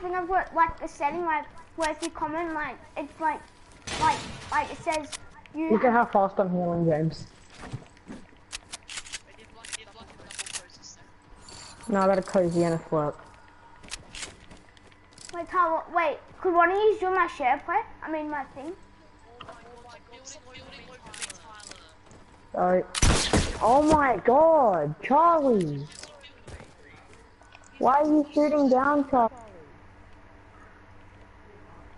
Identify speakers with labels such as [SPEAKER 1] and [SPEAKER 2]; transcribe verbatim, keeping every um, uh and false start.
[SPEAKER 1] think I've got like a setting like where if you comment like it's like like like it says you.
[SPEAKER 2] Look at how fast I'm healing, James. No, I got a cozy and a slurp.
[SPEAKER 1] Wait, Tyler, wait, could one of you do my share play? I mean my thing.
[SPEAKER 2] Sorry. Oh my god, Charlie! Why are you shooting down, Charlie?